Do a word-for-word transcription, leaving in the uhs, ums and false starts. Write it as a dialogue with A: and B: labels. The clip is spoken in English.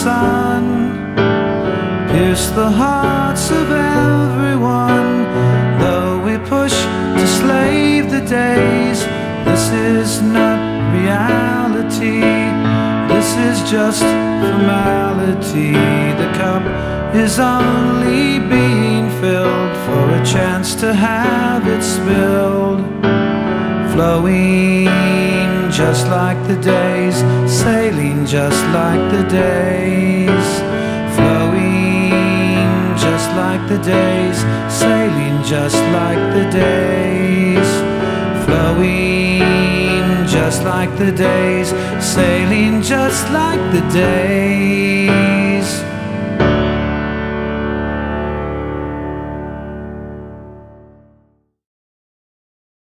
A: sun, pierce the hearts of everyone. Though we push to slave the days, this is not reality, this is just formality. The cup is only being filled for a chance to have it spilled. Flowing just like the days, sailing just like the days. Flowing just like the days, sailing just like the days. Flowing just like the days, sailing just like the days.